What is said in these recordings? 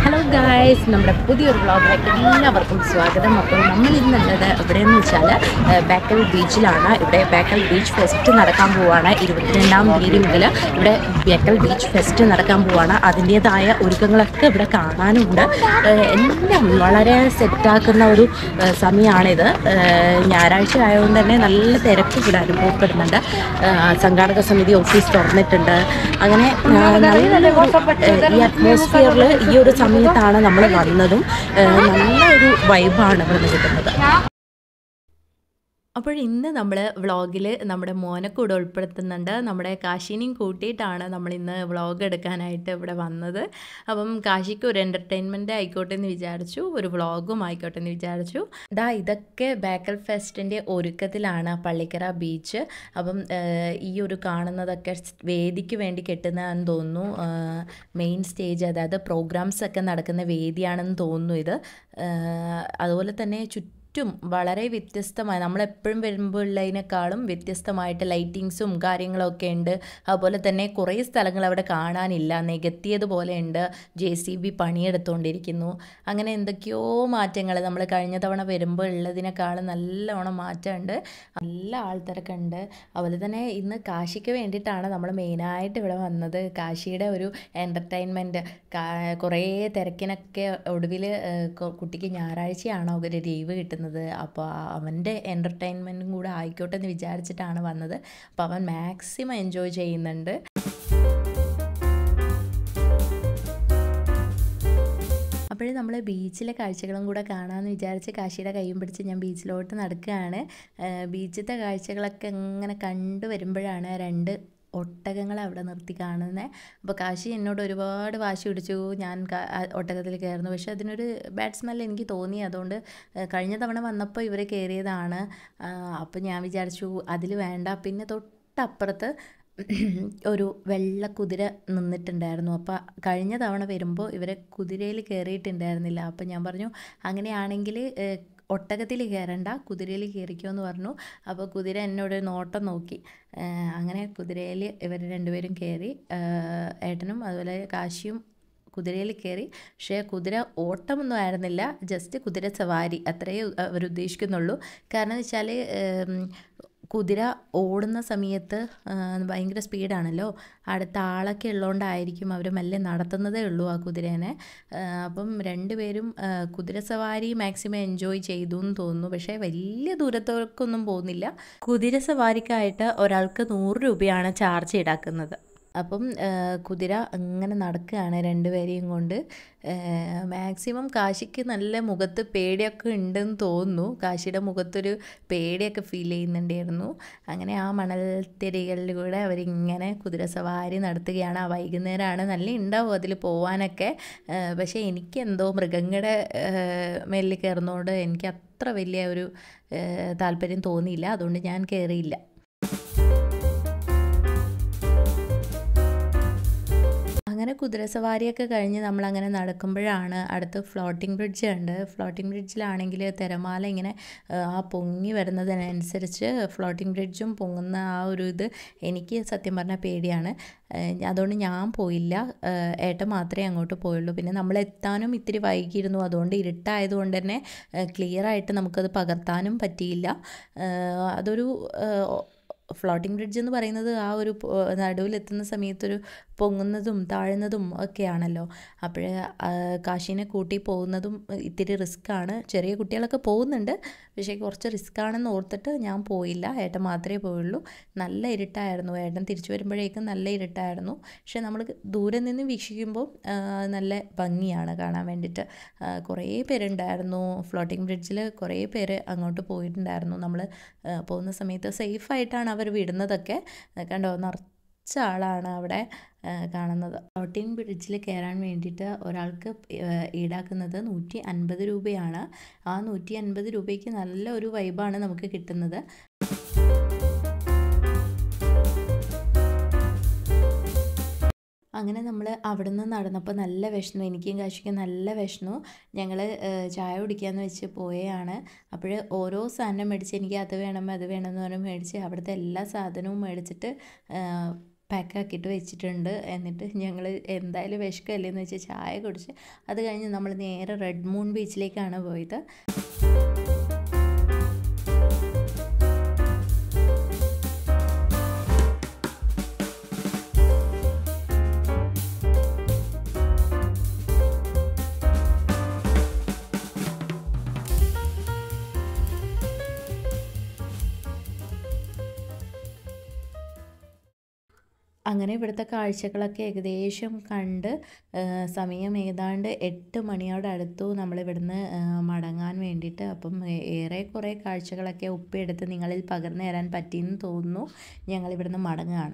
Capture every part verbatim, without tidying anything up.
Hello guys, നമ്മുടെ പുതിയൊരു വ്ളോഗിലേക്ക് എല്ലാവർക്കും സ്വാഗതം. അപ്പോൾ നമ്മൾ ഇന്നുള്ളത് എവിടെയെന്ന് വെച്ചാൽ ബേക്കൽ ബീച്ചിലാണ്. ഇവിടെ ബേക്കൽ ബീച്ച് ഫെസ്റ്റ് നടക്കാൻ പോവുകയാണ്. ഇരുപത്തിരണ്ടാം തീയതി മുതൽ ഇവിടെ ബേക്കൽ ബീച്ച് ഫെസ്റ്റ് നടക്കാൻ പോവുകയാണ്. അതിൻ്റേതായ ഒരുക്കങ്ങളൊക്കെ ഇവിടെ കാണാനുണ്ട്. എല്ലാം വളരെ സെറ്റാക്കുന്ന ഒരു സമയമാണിത്. ഞായറാഴ്ച ആയതുകൊണ്ട് തന്നെ നല്ല തിരക്ക് ഇവിടെ അനുഭവപ്പെടുന്നുണ്ട്. സംഘാടക സമിതി ഓഫീസ് തുറന്നിട്ടുണ്ട്. അങ്ങനെ ഈ അറ്റ്മോസ്ഫിയറിൽ ഈ ഒരു സമയത്താണ് നമ്മൾ വന്നതും. നല്ലൊരു വൈബാണ് ഇവിടെ നിന്ന് കിട്ടുന്നത്. അപ്പോൾ ഇന്ന് നമ്മൾ വ്ളോഗിൽ നമ്മുടെ മോനെ കൂടെ ഉൾപ്പെടുത്തുന്നുണ്ട്. നമ്മുടെ കാശിനെയും കൂട്ടിയിട്ടാണ് നമ്മളിന്ന് വ്ളോഗ് എടുക്കാനായിട്ട് ഇവിടെ വന്നത്. അപ്പം കാശിക്ക് ഒരു എൻ്റർടൈൻമെൻറ്റ് ആയിക്കോട്ടെ എന്ന് വിചാരിച്ചു, ഒരു വ്ളോഗും ആയിക്കോട്ടെ എന്ന് വിചാരിച്ചു. ദാ ഇതൊക്കെ ബേക്കൽ ഫെസ്റ്റിൻ്റെ ഒരുക്കത്തിലാണ് പള്ളിക്കര ബീച്ച്. അപ്പം ഈ ഒരു കാണുന്നതൊക്കെ വേദിക്ക് വേണ്ടി കെട്ടുന്നതെന്ന് തോന്നുന്നു. മെയിൻ സ്റ്റേജ്, അതായത് പ്രോഗ്രാംസ് ഒക്കെ നടക്കുന്ന വേദിയാണെന്ന് തോന്നുന്നു ഇത്. അതുപോലെ തന്നെ ചുറ്റും ചുറ്റും വളരെ വ്യത്യസ്തമായി, നമ്മളെപ്പോഴും വരുമ്പോൾ ഉള്ളതിനേക്കാളും വ്യത്യസ്തമായിട്ട് ലൈറ്റിങ്സും കാര്യങ്ങളൊക്കെ ഉണ്ട്. അതുപോലെ തന്നെ കുറേ സ്ഥലങ്ങൾ അവിടെ കാണാനില്ല, നികത്തിയതുപോലെ ഉണ്ട്. ജെ സി ബി പണിയെടുത്തുകൊണ്ടിരിക്കുന്നു. അങ്ങനെ എന്തൊക്കെയോ മാറ്റങ്ങൾ നമ്മൾ കഴിഞ്ഞ തവണ വരുമ്പോൾ ഉള്ളതിനേക്കാളും നല്ലോണം മാറ്റമുണ്ട്. നല്ല ആൾത്തിരക്കുണ്ട്. അതുപോലെ തന്നെ ഇന്ന് കാശിക്ക് വേണ്ടിയിട്ടാണ് നമ്മൾ മെയിനായിട്ട് ഇവിടെ വന്നത്. കാശിയുടെ ഒരു എൻ്റർടൈൻമെൻറ്റ്, കുറേ തിരക്കിനൊക്കെ ഒടുവിൽ കുട്ടിക്ക് ഞായറാഴ്ചയാണോ ഒരു ലീവ് കിട്ടുന്നത്. അപ്പോൾ അവൻ്റെ എൻ്റർടൈൻമെൻറ്റും കൂടെ ആയിക്കോട്ടെ എന്ന് വിചാരിച്ചിട്ടാണ് വന്നത്. അപ്പോൾ അവൻ മാക്സിമം എൻജോയ് ചെയ്യുന്നുണ്ട്. അപ്പോഴേ നമ്മൾ ബീച്ചിലെ കാഴ്ചകളും കൂടെ കാണാമെന്ന് വിചാരിച്ച് കാശിയുടെ കൈയും പിടിച്ച് ഞാൻ ബീച്ചിലോട്ട് നടക്കുകയാണ്. ബീച്ചിലത്തെ കാഴ്ചകളൊക്കെ ഇങ്ങനെ കണ്ടു വരുമ്പോഴാണ് രണ്ട് ഒട്ടകങ്ങളെ അവിടെ നിർത്തി കാണുന്നത്. അപ്പോൾ കാശി എന്നോട് ഒരുപാട് വാശി പിടിച്ചു ഞാൻ ഒട്ടകത്തിൽ കയറുന്നു. പക്ഷേ അതിനൊരു ബാഡ് സ്മെൽ എനിക്ക് തോന്നി. അതുകൊണ്ട് കഴിഞ്ഞ തവണ വന്നപ്പോൾ ഇവർ കയറിയതാണ്. അപ്പോൾ ഞാൻ വിചാരിച്ചു അതിൽ വേണ്ട. പിന്നെ തൊട്ടപ്പുറത്ത് ഒരു വെള്ള കുതിര നിന്നിട്ടുണ്ടായിരുന്നു. അപ്പോൾ കഴിഞ്ഞ തവണ വരുമ്പോൾ ഇവരെ കുതിരയിൽ കയറിയിട്ടുണ്ടായിരുന്നില്ല. അപ്പോൾ ഞാൻ പറഞ്ഞു അങ്ങനെയാണെങ്കിൽ ഒട്ടകത്തിൽ കയറണ്ട, കുതിരയിൽ കയറിക്കോ എന്ന് പറഞ്ഞു. അപ്പോൾ കുതിര എന്നോട് നോട്ടം നോക്കി. അങ്ങനെ കുതിരയിൽ ഇവർ രണ്ടുപേരും കയറി. ഏട്ടനും അതുപോലെ കാശിയും കുതിരയിൽ കയറി. പക്ഷേ കുതിര ഓട്ടമൊന്നും ആയിരുന്നില്ല, ജസ്റ്റ് കുതിര സവാരി അത്രയേ അവരുദ്ദേശിക്കുന്നുള്ളൂ. കാരണം എന്ന് വെച്ചാൽ കുതിര ഓടുന്ന സമയത്ത് ഭയങ്കര സ്പീഡാണല്ലോ. അടുത്ത ആളൊക്കെ ഉള്ളതുകൊണ്ടായിരിക്കും അവർ മെല്ലെ നടത്തുന്നതേ ഉള്ളൂ ആ കുതിരേനെ. അപ്പം രണ്ടുപേരും കുതിര സവാരി മാക്സിമം എൻജോയ് ചെയ്തു എന്ന് തോന്നുന്നു. പക്ഷേ വലിയ ദൂരത്തേക്കൊന്നും പോകുന്നില്ല. കുതിര സവാരിക്കായിട്ട് ഒരാൾക്ക് നൂറ് രൂപയാണ് ചാർജ് ഈടാക്കുന്നത്. അപ്പം കുതിര അങ്ങനെ നടക്കുകയാണ് രണ്ടുപേരെയും കൊണ്ട്. മാക്സിമം കാശിക്ക് നല്ല മുഖത്ത് പേടിയൊക്കെ ഉണ്ടെന്ന് തോന്നുന്നു. കാശിയുടെ മുഖത്തൊരു പേടിയൊക്കെ ഫീൽ ചെയ്യുന്നുണ്ടായിരുന്നു. അങ്ങനെ ആ മണൽത്തിരകളിലൂടെ അവരിങ്ങനെ കുതിര സവാരി നടത്തുകയാണ്. ആ വൈകുന്നേരമാണ്, നല്ല ഉണ്ടാവും അതിൽ പോവാനൊക്കെ. പക്ഷേ എനിക്കെന്തോ മൃഗങ്ങളുടെ മേലിൽ കയറുന്നതുകൊണ്ട് എനിക്ക് അത്ര വലിയ ഒരു താല്പര്യം തോന്നിയില്ല. അതുകൊണ്ട് ഞാൻ കയറിയില്ല. അങ്ങനെ കുതിരസവാരിയൊക്കെ കഴിഞ്ഞ് നമ്മളങ്ങനെ നടക്കുമ്പോഴാണ് അടുത്ത് ഫ്ലോട്ടിംഗ് ബ്രിഡ്ജ് ഉണ്ട്. ഫ്ലോട്ടിംഗ് ബ്രിഡ്ജിലാണെങ്കിൽ തിരമാല ഇങ്ങനെ ആ പൊങ്ങി വരുന്നതിനനുസരിച്ച് ഫ്ലോട്ടിംഗ് ബ്രിഡ്ജും പൊങ്ങുന്ന ആ ഒരു ഇത് എനിക്ക് സത്യം പറഞ്ഞാൽ പേടിയാണ്. അതുകൊണ്ട് ഞാൻ പോയില്ല. ഏട്ടൻ മാത്രമേ അങ്ങോട്ട് പോയുള്ളൂ. പിന്നെ നമ്മൾ എത്താനും ഇത്തിരി വൈകിയിരുന്നു. അതുകൊണ്ട് ഇരുട്ടായതുകൊണ്ട് തന്നെ ക്ലിയറായിട്ട് നമുക്കത് പകർത്താനും പറ്റിയില്ല. അതൊരു ഫ്ലോട്ടിംഗ് ബ്രിഡ്ജ് എന്ന് പറയുന്നത് ആ ഒരു നടുവിലെത്തുന്ന സമയത്തൊരു പൊങ്ങുന്നതും താഴുന്നതും ഒക്കെയാണല്ലോ. അപ്പോഴേ കാശിനെ കൂട്ടി പോകുന്നതും ഇത്തിരി റിസ്ക്കാണ്. ചെറിയ കുട്ടികളൊക്കെ പോകുന്നുണ്ട്, പക്ഷേ കുറച്ച് റിസ്ക്കാണെന്ന് ഓർത്തിട്ട് ഞാൻ പോയില്ല. ഏട്ടൻ മാത്രമേ പോയുള്ളൂ. നല്ല ഇരുട്ടായിരുന്നു. ഏട്ടൻ തിരിച്ചു വരുമ്പോഴേക്കും നല്ല ഇരുട്ടായിരുന്നു. പക്ഷേ നമ്മൾ ദൂരെ നിന്ന് വീക്ഷിക്കുമ്പോൾ നല്ല ഭംഗിയാണ് കാണാൻ വേണ്ടിയിട്ട്. കുറേ പേരുണ്ടായിരുന്നു ഫ്ലോട്ടിംഗ് ബ്രിഡ്ജിൽ. കുറേ പേര് അങ്ങോട്ട് പോയിട്ടുണ്ടായിരുന്നു. നമ്മൾ പോകുന്ന സമയത്ത് സേഫായിട്ടാണ് അവർ വിടുന്നതൊക്കെ. കണ്ടോ, നിറച്ച ആളാണ് അവിടെ കാണുന്നത്. ഫ്ലോട്ടിംഗ് ബ്രിഡ്ജിൽ കയറാൻ വേണ്ടിയിട്ട് ഒരാൾക്ക് ഈടാക്കുന്നത് നൂറ്റി അൻപത് രൂപയാണ്. ആ നൂറ്റി അൻപത് രൂപയ്ക്ക് നല്ല ഒരു വൈബാണ് നമുക്ക് കിട്ടുന്നത്. അങ്ങനെ നമ്മൾ അവിടെ നിന്ന് നടന്നപ്പോൾ നല്ല വിശന്നു. എനിക്കും കാശിക്കും നല്ല വിശന്നു. ഞങ്ങൾ ചായ കുടിക്കാമെന്ന് വെച്ച് പോയാണ്. അപ്പോൾ ഓരോ സാധനം മേടിച്ച് എനിക്ക് അത് വേണം അത് വേണം എന്ന് പറഞ്ഞ് മേടിച്ച് അവിടുത്തെ എല്ലാ സാധനവും മേടിച്ചിട്ട് പാക്കാക്കിയിട്ട് വെച്ചിട്ടുണ്ട്. എന്നിട്ട് ഞങ്ങൾ എന്തായാലും വിശക്കല്ലേന്ന് വെച്ച് ചായ കുടിച്ച് അത് കഴിഞ്ഞ് നമ്മൾ നേരെ റെഡ് മൂൺ ബീച്ചിലേക്കാണ് പോയത്. അങ്ങനെ ഇവിടുത്തെ കാഴ്ചകളൊക്കെ ഏകദേശം കണ്ട് സമയം ഏതാണ്ട് എട്ട് മണിയോടടുത്തു നമ്മളിവിടുന്ന് മടങ്ങാൻ വേണ്ടിയിട്ട്. അപ്പം ഏറെ കുറേ കാഴ്ചകളൊക്കെ ഒപ്പിയെടുത്ത് നിങ്ങളിൽ പകർന്നു തരാൻ പറ്റിയെന്ന് തോന്നുന്നു. ഞങ്ങളിവിടുന്ന് മടങ്ങുകയാണ്.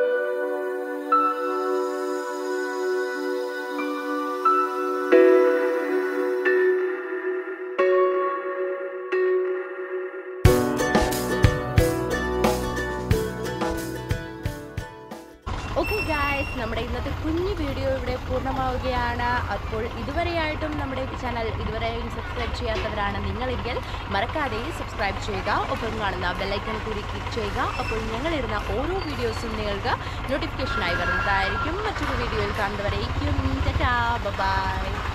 ഓക്കെ ഗായ്സ്, നമ്മുടെ ഇന്നത്തെ കുഞ്ഞു വീഡിയോ ഇവിടെ പൂർണ്ണമാവുകയാണ്. അപ്പോൾ ഇതുവരെയായിട്ടും നമ്മുടെ ചാനൽ ഇതുവരെയും സബ്സ്ക്രൈബ് ചെയ്യാത്തവരാണ് നിങ്ങളെങ്കിൽ മറക്കാതെ സബ്സ്ക്രൈബ് ചെയ്യുക. ഒപ്പം കാണുന്ന ബെല്ലൈക്കൺ കൂടി ക്ലിക്ക് ചെയ്യുക. അപ്പോൾ ഞങ്ങളിടുന്ന ഓരോ വീഡിയോസും നിങ്ങൾക്ക് നോട്ടിഫിക്കേഷനായി വരുന്നതായിരിക്കും. മറ്റൊരു വീഡിയോയിൽ കാണുന്നവരേക്കും ടാറ്റാ ബൈ.